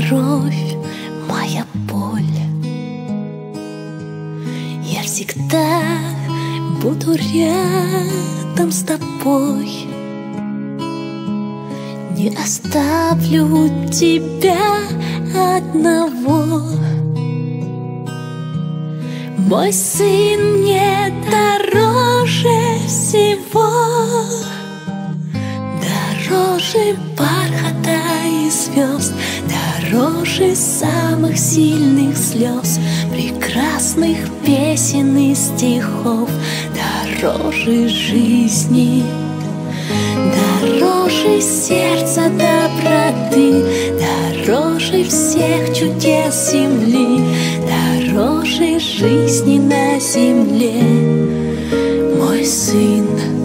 кровь, моя боль. Я всегда буду рядом с тобой. Не оставлю тебя одного. Мой сын мне дороже всего, дороже бархата и звезд, дороже самых сильных слез, прекрасных песен и стихов, дороже жизни, дороже сердца доброты, дороже всех чудес земли, дороже жизни на земле. Мой сын,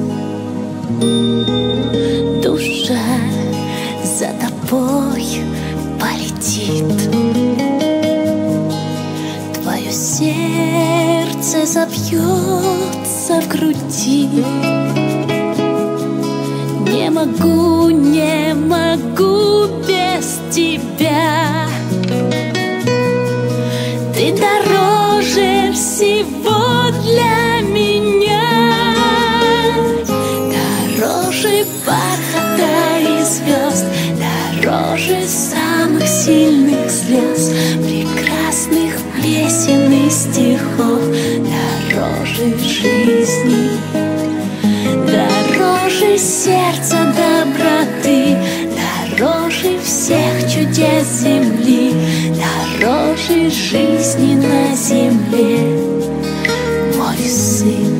душа за тобой полетит, твое сердце забьется в груди. Не могу, не могу без тебя. Ты дороже всего для меня, дороже бархата и звезд, дороже самых сильных слез, прекрасных песен и стихов, дороже жизни, дороже сердца доброты, дороже всех чудес земли, дороже жизни на земле. Мой сын.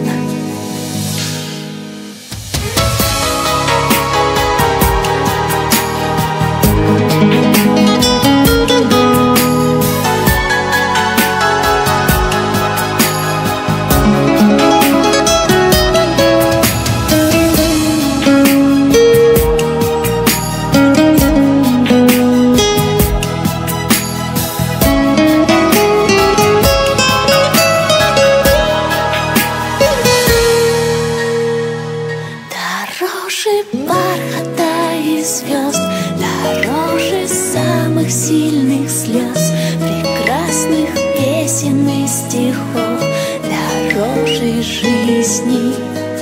Дороже бархата и звезд, дороже самых сильных слез, прекрасных песен и стихов, дороже жизни,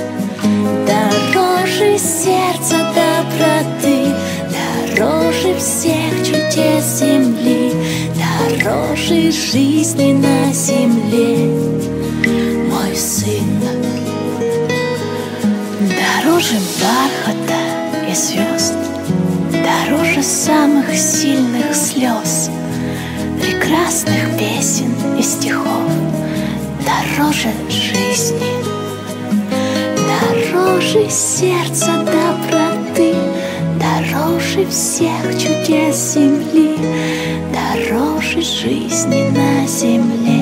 дороже сердца доброты, дороже всех чудес земли, дороже жизни на земле. Мой сын. Дороже бархата и звезд, дороже самых сильных слез, прекрасных песен и стихов, дороже жизни, дороже сердца доброты, дороже всех чудес земли, дороже жизни на земле.